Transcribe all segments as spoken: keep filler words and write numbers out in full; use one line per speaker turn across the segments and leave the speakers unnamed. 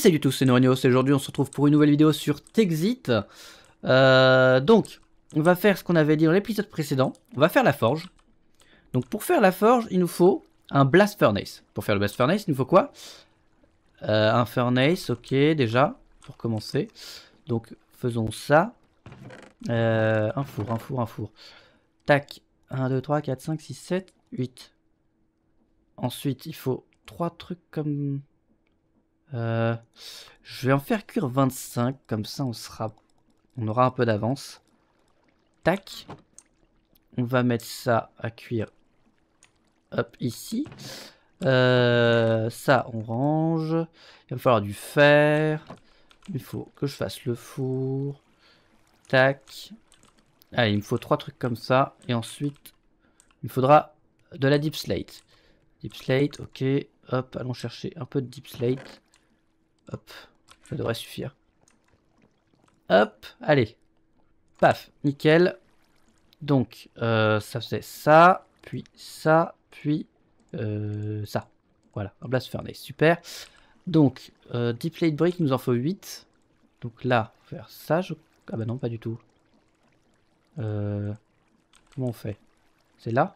salut tous, c'est Norenios et aujourd'hui on se retrouve pour une nouvelle vidéo sur Texit. Euh, donc, on va faire ce qu'on avait dit dans l'épisode précédent, on va faire la forge. Donc pour faire la forge, il nous faut un blast furnace. Pour faire le blast furnace, il nous faut quoi? euh, Un furnace, ok, déjà, pour commencer. Donc faisons ça. Euh, un four, un four, un four. Tac, un, deux, trois, quatre, cinq, six, sept, huit. Ensuite, il faut trois trucs comme... Euh, je vais en faire cuire vingt-cinq, comme ça on sera, on aura un peu d'avance. Tac. On va mettre ça à cuire. Hop, ici. Euh, ça, on range. Il va falloir du fer. Il faut que je fasse le four. Tac. Allez, il me faut trois trucs comme ça. Et ensuite, il me faudra de la deep slate. Deep slate, ok. Hop, allons chercher un peu de deep slate. Hop, ça devrait suffire. Hop, allez. Paf, nickel. Donc, euh, ça faisait ça, puis ça, puis euh, ça. Voilà, un blast furnace, super. Donc, euh, deep slate brick, il nous en faut huit. Donc là, faire ça, je... Ah bah non, pas du tout. Euh, comment on fait? C'est là?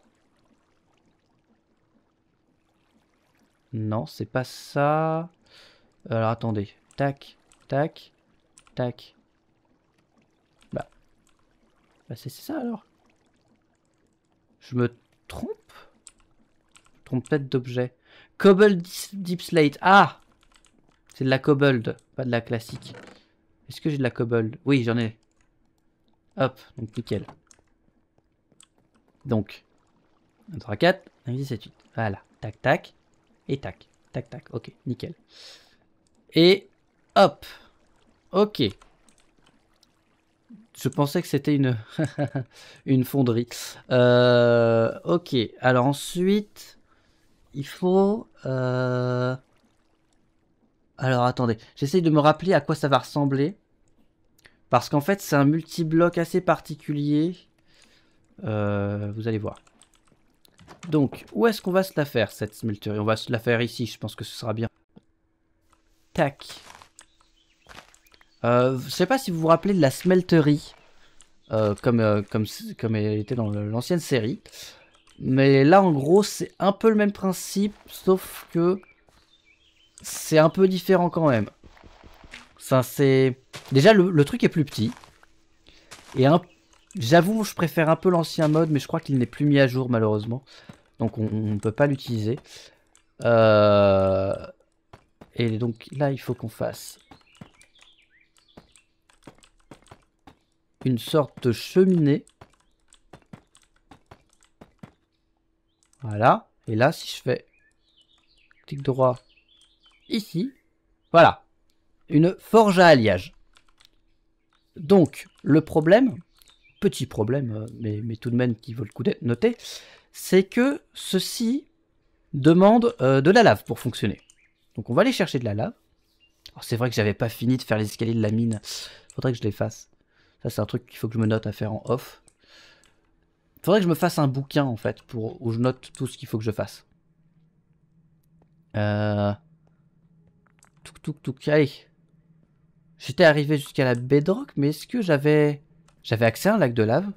Non, c'est pas ça. Alors, attendez. Tac, tac, tac. Bah, bah c'est ça alors. Je me trompe? Je me trompe peut-être d'objet. Cobble deep slate. Ah! C'est de la cobbled, pas de la classique. Est-ce que j'ai de la cobbled? Oui, j'en ai. Hop, donc nickel. Donc, un, trois, quatre, cinq, six, sept, huit. Voilà, tac, tac. Et tac, tac, tac. Ok, nickel. Et hop. Ok. Je pensais que c'était une, une fonderie. Euh, ok, alors ensuite, il faut... Euh... Alors attendez, j'essaye de me rappeler à quoi ça va ressembler. Parce qu'en fait, c'est un multi-bloc assez particulier. Euh, vous allez voir. Donc, où est-ce qu'on va se la faire, cette smelterie? On va se la faire ici, je pense que ce sera bien. Tac. Euh, je sais pas si vous vous rappelez de la smelterie. Euh, comme, euh, comme, comme elle était dans l'ancienne série. Mais là, en gros, c'est un peu le même principe, sauf que c'est un peu différent quand même. Ça, c'est... Déjà, le, le truc est plus petit. Et un... j'avoue, je préfère un peu l'ancien mode, mais je crois qu'il n'est plus mis à jour, malheureusement. Donc, on ne peut pas l'utiliser. Euh... Et donc, là, il faut qu'on fasse une sorte de cheminée. Voilà. Et là, si je fais clic droit ici, voilà. Une forge à alliage. Donc, le problème, petit problème, mais, mais tout de même qui vaut le coup d'être noté, c'est que ceci demande euh, de la lave pour fonctionner. Donc on va aller chercher de la lave. C'est vrai que j'avais pas fini de faire les escaliers de la mine. Faudrait que je les fasse. Ça c'est un truc qu'il faut que je me note à faire en off. Faudrait que je me fasse un bouquin en fait, pour, où je note tout ce qu'il faut que je fasse. Euh... Touk touk touk, allez. J'étais arrivé jusqu'à la bedrock, mais est-ce que j'avais... J'avais accès à un lac de lave?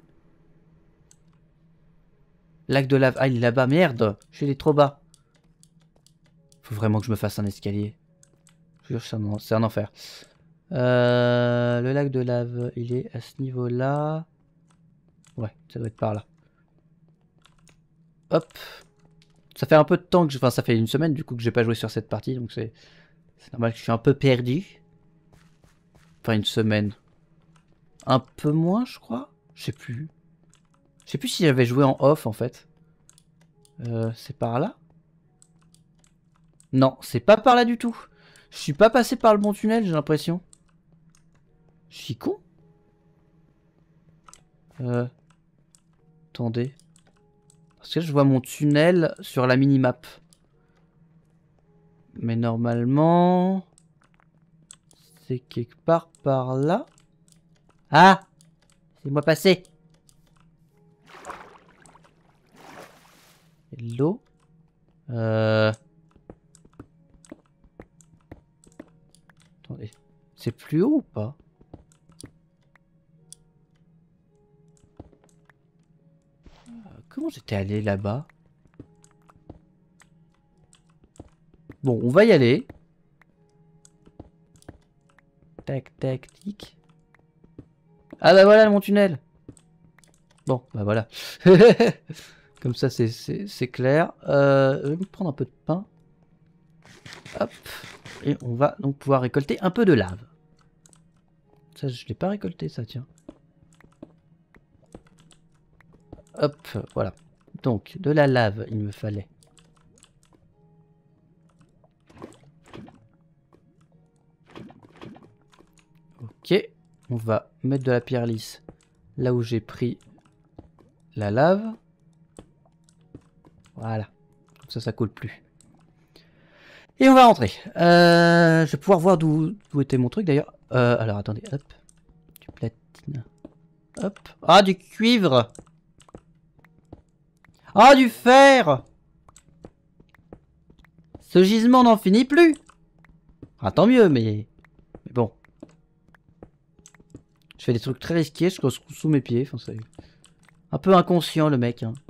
Lac de lave. Ah, il est là-bas. Merde. Je suis allé trop bas. Faut vraiment que je me fasse un escalier. Je jure, c'est un, un enfer. Euh, le lac de lave, il est à ce niveau-là. Ouais, ça doit être par là. Hop. Ça fait un peu de temps que je... Enfin, ça fait une semaine du coup que j'ai pas joué sur cette partie. Donc c'est normal que je suis un peu perdu. Enfin, une semaine. Un peu moins, je crois. Je sais plus. Je sais plus si j'avais joué en off en fait. Euh, c'est par là? Non, c'est pas par là du tout. Je suis pas passé par le bon tunnel, j'ai l'impression. Je suis con. Euh... Attendez. Parce que je vois mon tunnel sur la minimap. Mais normalement... c'est quelque part par là. Ah! C'est moi passé. Hello. Euh... C'est plus haut ou pas? euh, Comment j'étais allé là-bas? Bon, on va y aller. Tac, tac, tic. Ah bah voilà mon tunnel. Bon, bah voilà. Comme ça, c'est clair. Euh, je vais me prendre un peu de pain. Hop. Et on va donc pouvoir récolter un peu de lave. Ça, je l'ai pas récolté, ça, tiens. Hop, voilà. Donc, de la lave, il me fallait. Ok. On va mettre de la pierre lisse là où j'ai pris la lave. Voilà. Comme ça, ça coule plus. Et on va rentrer. Euh, je vais pouvoir voir d'où était mon truc d'ailleurs. Euh, alors attendez, hop. Du platine. Hop. Ah, du cuivre. Ah, du fer. Ce gisement n'en finit plus. Ah, tant mieux, mais... mais bon. Je fais des trucs très risqués, je croise sous mes pieds. Enfin, c'est un peu inconscient le mec. Hein.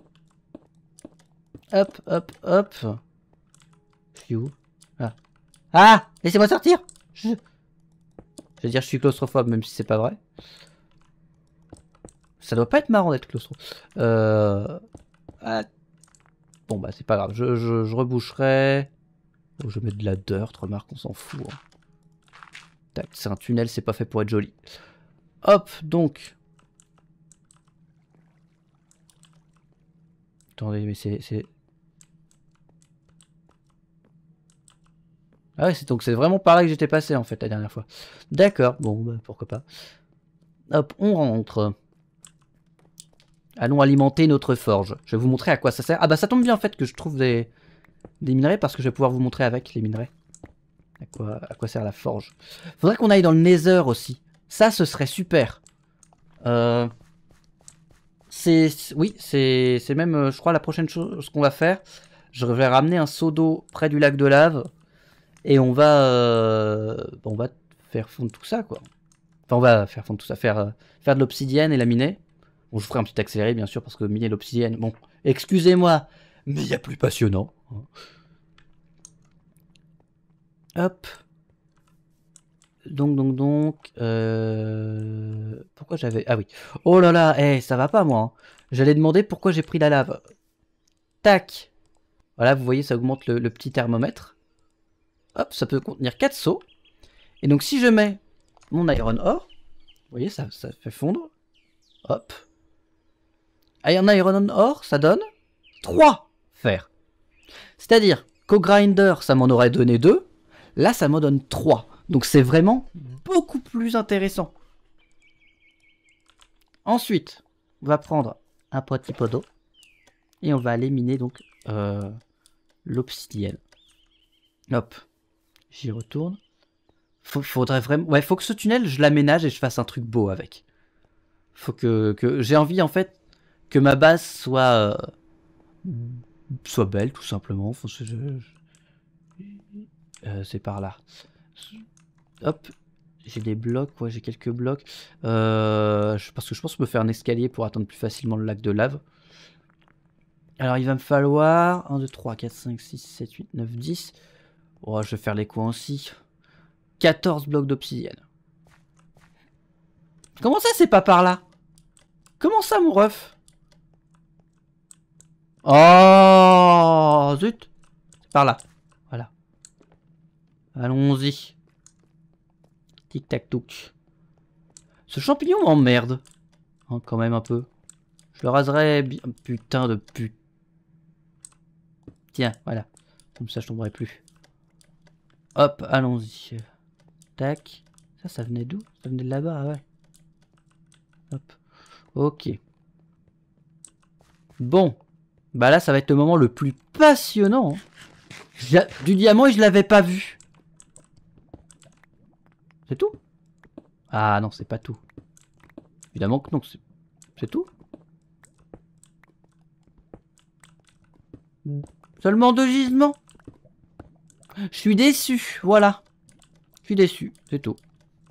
Hop, hop, hop. Je suis où? Ah. Ah, laissez-moi sortir. Je... je vais dire je suis claustrophobe, même si c'est pas vrai. Ça doit pas être marrant d'être claustrophobe. Euh... Ah. Bon bah c'est pas grave, je, je, je reboucherai. Oh, je mets de la dirt, remarque, on s'en fout. Hein. Tac, c'est un tunnel, c'est pas fait pour être joli. Hop, donc. Attendez, mais c'est... Ah ouais, donc c'est vraiment par là que j'étais passé en fait la dernière fois. D'accord, bon, bah, pourquoi pas. Hop, on rentre. Allons alimenter notre forge. Je vais vous montrer à quoi ça sert. Ah bah ça tombe bien en fait que je trouve des, des minerais parce que je vais pouvoir vous montrer avec les minerais. À quoi, à quoi sert la forge. Faudrait qu'on aille dans le Nether aussi. Ça, ce serait super. Euh, c'est... Oui, c'est même, je crois, la prochaine chose qu'on va faire. Je vais ramener un seau d'eau près du lac de lave. Et on va... Euh, on va faire fondre tout ça, quoi. Enfin, on va faire fondre tout ça. Faire, euh, faire de l'obsidienne et la miner. Bon, je ferai un petit accéléré, bien sûr, parce que miner l'obsidienne... Bon, excusez-moi, mais il y a plus passionnant. Hop. Donc, donc, donc... Euh... Pourquoi j'avais... Ah oui. Oh là là, hey, ça va pas, moi. Hein. J'allais demander pourquoi j'ai pris la lave. Tac. Voilà, vous voyez, ça augmente le, le petit thermomètre. Hop, ça peut contenir quatre seaux. Et donc, si je mets mon iron ore... Vous voyez, ça, ça fait fondre. Hop. Un iron ore, ça donne trois fer. C'est-à-dire qu'au grinder, ça m'en aurait donné deux. Là, ça m'en donne trois. Donc c'est vraiment beaucoup plus intéressant. Ensuite, on va prendre un petit pot d'eau. Et on va aller miner donc euh, l'obsidienne. Hop. J'y retourne. Faut, faudrait vraiment... Ouais, faut que ce tunnel, je l'aménage et je fasse un truc beau avec. Faut que... que... J'ai envie, en fait, que ma base soit... Euh, soit belle, tout simplement. Enfin, je... je... Euh, c'est par là. Hop. J'ai des blocs, ouais, j'ai quelques blocs. Euh, parce que je pense que je peux faire un escalier pour atteindre plus facilement le lac de lave. Alors, il va me falloir un, deux, trois, quatre, cinq, six, sept, huit, neuf, dix. Oh, je vais faire les coins aussi. quatorze blocs d'obsidienne. Comment ça, c'est pas par là? Comment ça, mon ref? Oh, zut. C'est par là. Voilà. Allons-y. Tic-tac-touc. Ce champignon m'emmerde. Hein, quand même un peu. Je le raserai bien. Putain de pute. Tiens, voilà. Comme ça, je tomberai plus. Hop, allons-y. Tac. Ça, ça venait d'où? Ça venait de là-bas, ouais. Hop. Ok. Bon. Bah là, ça va être le moment le plus passionnant. Hein. Du diamant et je l'avais pas vu. C'est tout? Ah non, c'est pas tout. Évidemment que non, c'est tout. Seulement deux gisements. Je suis déçu, voilà. Je suis déçu, c'est tout.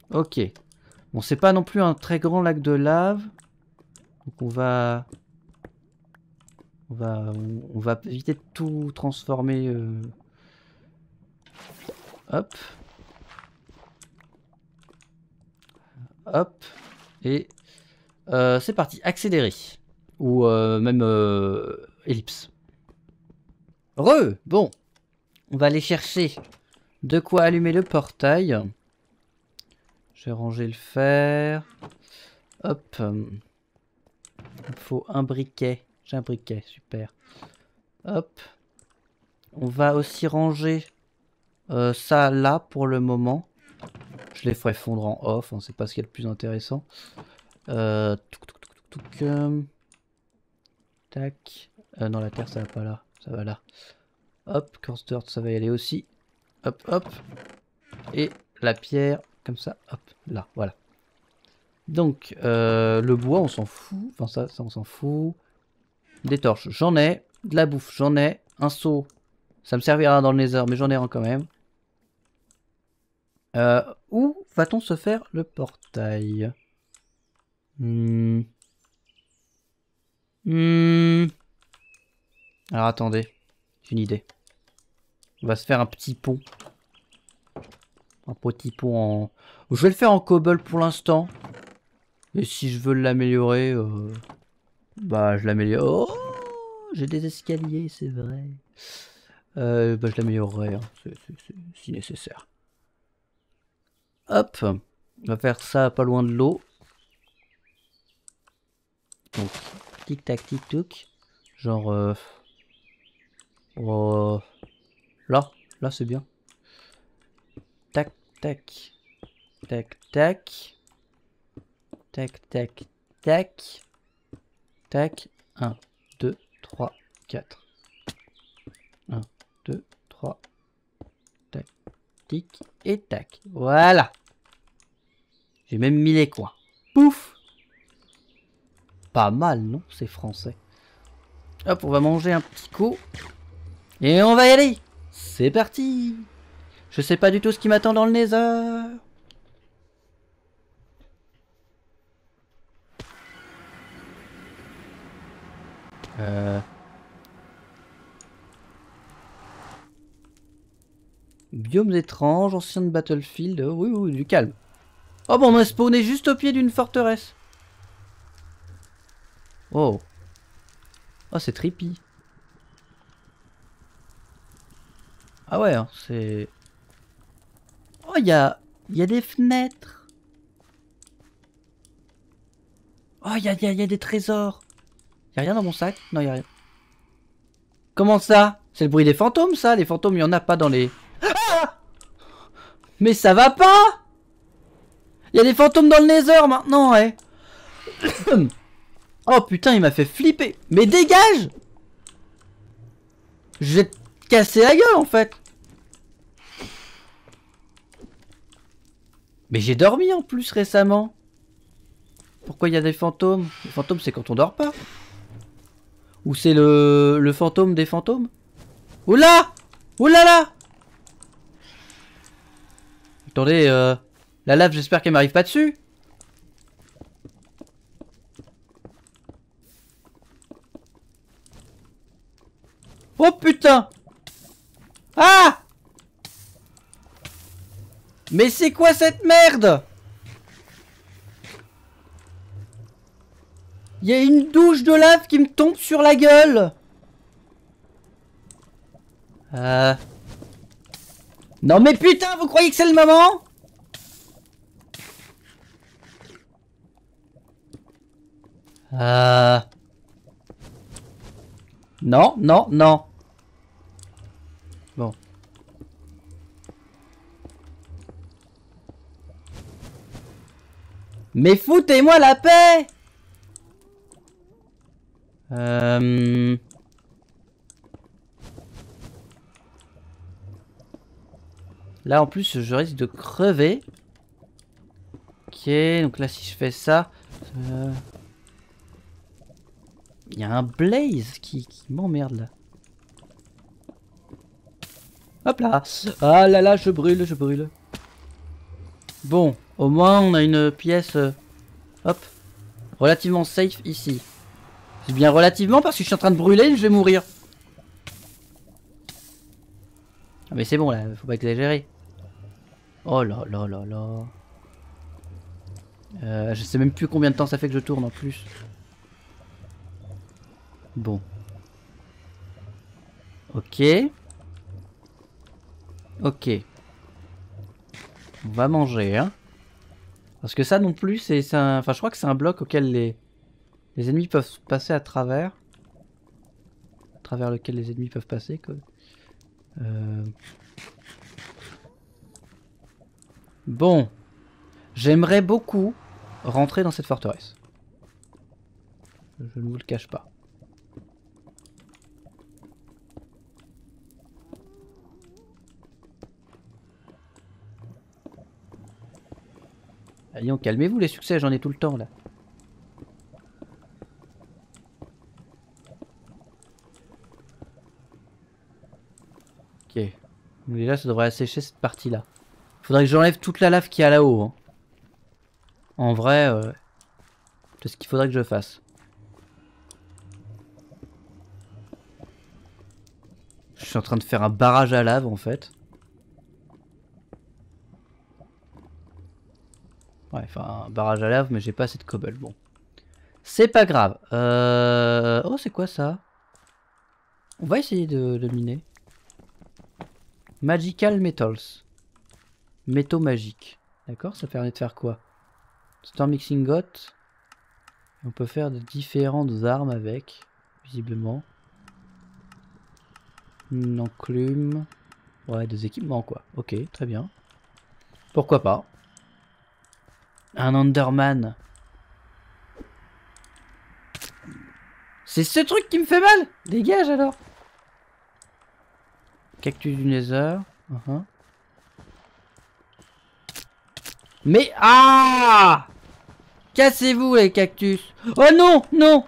Ok. Bon, c'est pas non plus un très grand lac de lave. Donc on va... On va, on va éviter de tout transformer. Euh... Hop. Hop. Et euh, c'est parti. Accélérer. Ou euh, même euh, ellipse. Re. Bon. On va aller chercher de quoi allumer le portail. Je vais ranger le fer. Hop. Il faut un briquet. J'ai un briquet. Super. Hop. On va aussi ranger euh, ça là pour le moment. Je les ferai fondre en off, hein, c'est pas ce qui est le plus intéressant. Euh, touc, touc, touc, touc, touc, euh, tac. Euh, non, la terre ça va pas là, ça va là. Hop, coarse dirt ça va y aller aussi. Hop, hop. Et la pierre, comme ça, hop, là, voilà. Donc, euh, le bois on s'en fout, enfin ça, ça on s'en fout. Des torches, j'en ai. De la bouffe, j'en ai. Un seau, ça me servira dans le nether, mais j'en ai un quand même. Euh, où va-t-on se faire le portail? Hmm. Hmm. Alors attendez, j'ai une idée. On va se faire un petit pont. Un petit pont en... Je vais le faire en cobble pour l'instant. Et si je veux l'améliorer, euh... bah je l'améliore. Oh, j'ai des escaliers, c'est vrai. Euh, bah je l'améliorerai, hein. Si nécessaire. Hop, on va faire ça pas loin de l'eau. Donc, tic tac tic toc. Genre, euh... oh, là, là c'est bien. Tac tac, tac tac, tac tac tac, tac. un, deux, trois, quatre. un, deux, trois, tac, tic et tac. Voilà. J'ai même mis les coins. Pouf. Pas mal, non? C'est français. Hop, on va manger un petit coup. Et on va y aller. C'est parti. Je sais pas du tout ce qui m'attend dans le nether. Euh... Biomes étranges, ancien de Battlefield. Oh, oui, oui, du calme. Oh bon, on a spawné juste au pied d'une forteresse. Oh. Oh, c'est trippy. Ah ouais, hein, c'est... Oh, il y a... Il y a des fenêtres. Oh, il y a, y, a, y a des trésors. Y a rien dans mon sac? Non, y a rien. Comment ça? C'est le bruit des fantômes, ça? Les fantômes, il y en a pas dans les... Ah! Mais ça va pas! Il y a des fantômes dans le nether, maintenant, ouais. Oh, putain, il m'a fait flipper. Mais dégage! Je vais te casser la gueule, en fait. Mais j'ai dormi, en plus, récemment. Pourquoi il y a des fantômes? Les fantômes, c'est quand on dort pas. Ou c'est le... le fantôme des fantômes? Oula! Oulala! Attendez, euh... la lave, j'espère qu'elle m'arrive pas dessus. Oh putain! Ah! Mais c'est quoi cette merde? Il y a une douche de lave qui me tombe sur la gueule. Euh... Non mais putain, vous croyez que c'est le moment? Euh... Non, non, non. Bon. Mais foutez-moi la paix! Euh... Là en plus je risque de crever. Ok, donc là si je fais ça... Euh... Il y a un blaze qui, qui m'emmerde là. Hop là. Ah là là, je brûle, je brûle. Bon, Au moins on a une pièce, euh, hop, relativement safe ici. C'est bien relativement parce que je suis en train de brûler, je vais mourir. Ah mais c'est bon là, faut pas exagérer. Oh là là là là. Euh, je sais même plus combien de temps ça fait que je tourne en plus. Bon. Ok. Ok. On va manger, hein. Parce que ça non plus, c'est un... Enfin, je crois que c'est un bloc auquel les... les ennemis peuvent passer à travers. À travers lequel les ennemis peuvent passer, quoi. Euh... Bon. J'aimerais beaucoup rentrer dans cette forteresse. Je ne vous le cache pas. Allez, calmez-vous les succès, j'en ai tout le temps là. Ok. Donc déjà ça devrait assécher cette partie là. Faudrait que j'enlève toute la lave qui est là-haut. Hein. En vrai, euh, c'est ce qu'il faudrait que je fasse. Je suis en train de faire un barrage à lave en fait. Ouais, enfin un barrage à lave mais j'ai pas assez de cobble. Bon. C'est pas grave. Euh... Oh c'est quoi ça? On va essayer de, de miner. Magical Metals. Métaux magiques. D'accord, ça permet de faire quoi? Storm Mixing Got. On peut faire de différentes armes avec, visiblement. Une enclume. Ouais, des équipements quoi. Ok, très bien. Pourquoi pas. Un Enderman. C'est ce truc qui me fait mal. Dégage alors. Cactus du Nether. Uh -huh. Mais ah! Cassez-vous les cactus. Oh non, non.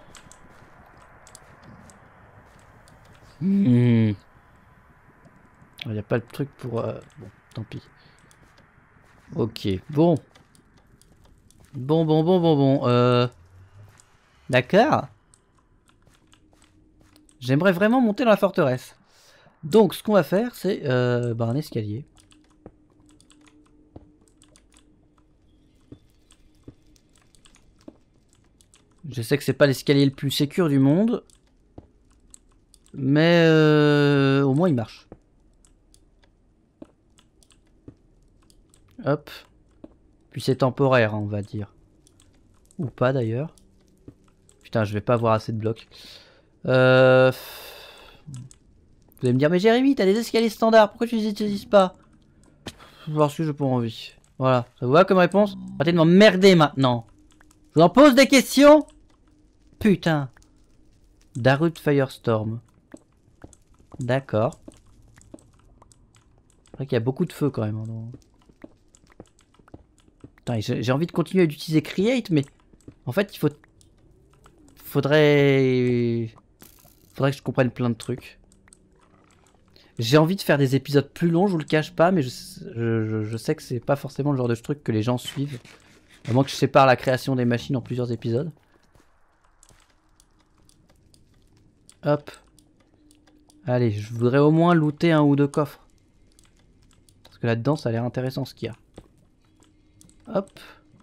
Il mmh. n'y a pas le truc pour... Euh... Bon, tant pis. Ok, bon. Bon, bon, bon, bon, bon. Euh... D'accord. J'aimerais vraiment monter dans la forteresse. Donc, ce qu'on va faire, c'est euh, bah, un escalier. Je sais que c'est pas l'escalier le plus sécure du monde. Mais euh, au moins il marche. Hop. Puis c'est temporaire, hein, on va dire. Ou pas d'ailleurs. Putain, je vais pas avoir assez de blocs. Euh... Vous allez me dire, mais Jérémy, t'as des escaliers standards, pourquoi tu les utilises pas? Parce que j'ai pas envie. Voilà, ça vous va comme réponse? Arrêtez de m'emmerder maintenant. Je vous en pose des questions? Putain. Darut Firestorm. D'accord. C'est vrai qu'il y a beaucoup de feu quand même. Hein, putain, j'ai envie de continuer d'utiliser Create, mais en fait, il faut... Faudrait... Faudrait que je comprenne plein de trucs. J'ai envie de faire des épisodes plus longs, je vous le cache pas, mais je, je, je sais que c'est pas forcément le genre de truc que les gens suivent. À moins que je sépare la création des machines en plusieurs épisodes. Hop. Allez, je voudrais au moins looter un ou deux coffres. Parce que là-dedans, ça a l'air intéressant ce qu'il y a. Hop.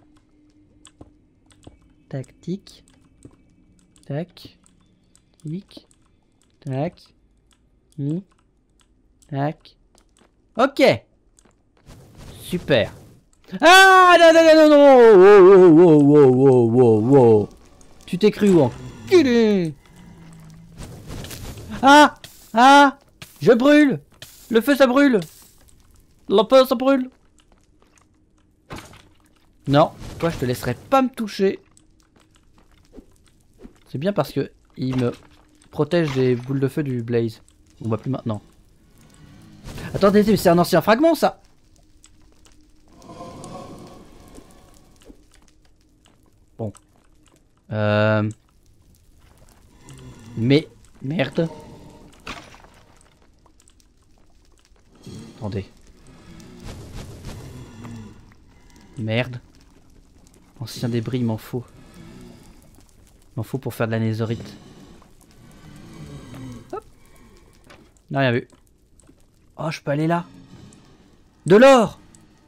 Tac, tic. Tac. Tic. Tac. Tic. Tac. Ok. Super. Ah non, non, non, non, non. Oh, oh, oh, oh, oh, oh, oh. Tu t'es cru où enculé? Ah. Ah. Je brûle. Le feu, ça brûle. Le feu, ça brûle. Non, toi, je te laisserai pas me toucher. C'est bien parce que il me protège des boules de feu du blaze. On voit plus maintenant. Attendez, c'est un ancien fragment, ça. Bon. Euh... Mais... Merde. Attendez. Merde. Ancien débris, il m'en faut. Il m'en faut pour faire de la nésorite. Hop. Non, rien vu. Oh, je peux aller là. De l'or.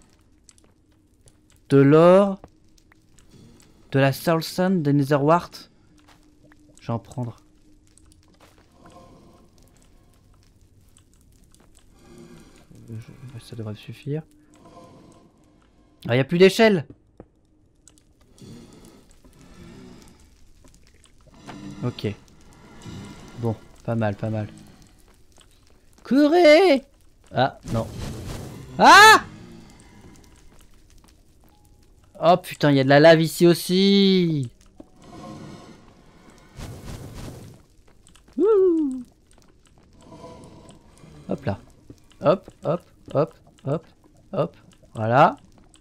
De l'or. De la Soul Sand, des Netherwart. Je vais en prendre. Je... Ça devrait suffire. Ah, il n'y a plus d'échelle. Ok. Bon, pas mal, pas mal. Courez! Ah, non. Ah! Oh putain, il y a de la lave ici aussi. Ouh. Hop là. Hop, hop, hop, hop, hop. Voilà.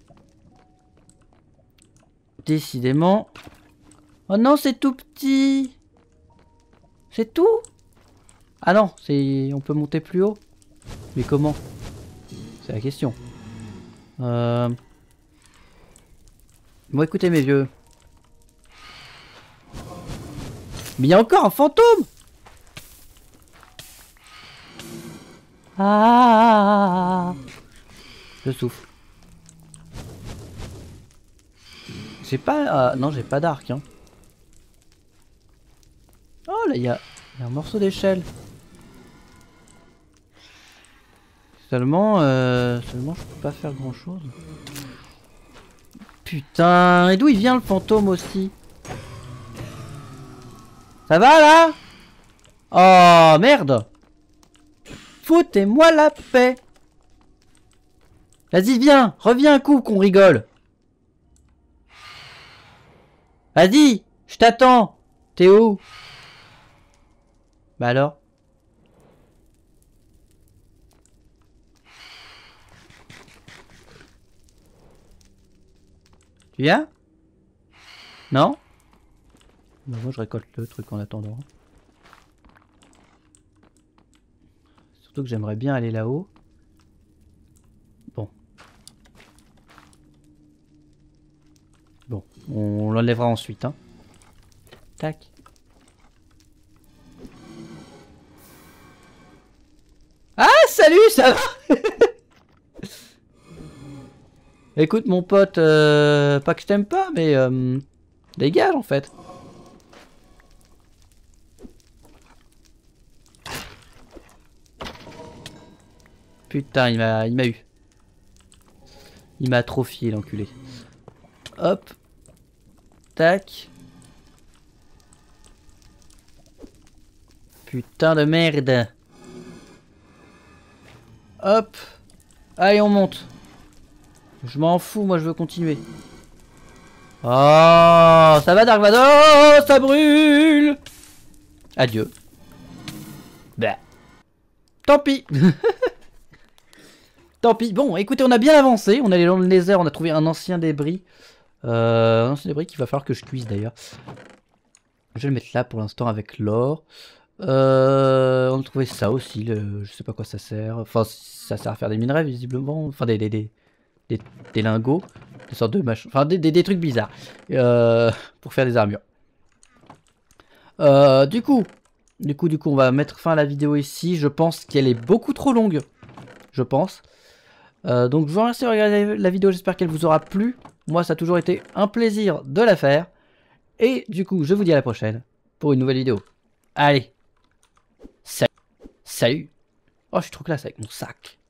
Décidément. Oh non, c'est tout petit. C'est tout? Ah non, c'est on peut monter plus haut. Mais comment? C'est la question. Euh... Bon, écoutez mes vieux. Mais il y a encore un fantôme. Ah, je souffle. J'ai pas... Euh, non, j'ai pas d'arc. Hein. Oh, là, il y a... y a un morceau d'échelle. Seulement, euh, seulement, je peux pas faire grand chose. Putain, et d'où il vient le fantôme aussi? Ça va là? Oh merde! Foutez-moi la paix! Vas-y, viens, reviens un coup qu'on rigole. Vas-y, je t'attends. T'es où? Bah alors? Tu viens? Non? Bah moi je récolte le truc en attendant. Surtout que j'aimerais bien aller là-haut. Bon. Bon, on l'enlèvera ensuite. Hein. Tac. Ah salut, ça va? Écoute mon pote, euh, pas que je t'aime pas, mais euh, dégage en fait. Putain, il m'a, il m'a eu. Il m'a atrophié l'enculé. Hop. Tac. Putain de merde. Hop. Allez, on monte. Je m'en fous, moi je veux continuer. Oh, ça va Dark Vador, oh, ça brûle. Adieu. Bah. Tant pis. Tant pis. Bon, écoutez, on a bien avancé. On est allé dans le Nether, on a trouvé un ancien débris. Euh, un ancien débris qu'il va falloir que je cuise d'ailleurs. Je vais le mettre là pour l'instant avec l'or. Euh, on a trouvé ça aussi. Le, je sais pas quoi ça sert. Enfin, ça sert à faire des minerais visiblement. Enfin, des, des, des, des, des lingots. Des sortes de machins. Enfin, des, des, des trucs bizarres. Euh, pour faire des armures. Euh, du coup, du coup, du coup, on va mettre fin à la vidéo ici. Je pense qu'elle est beaucoup trop longue. Je pense. Euh, donc je vous remercie de regarder la vidéo, j'espère qu'elle vous aura plu. Moi ça a toujours été un plaisir de la faire. Et du coup je vous dis à la prochaine pour une nouvelle vidéo. Allez. Salut. Salut. Oh je suis trop classe avec mon sac.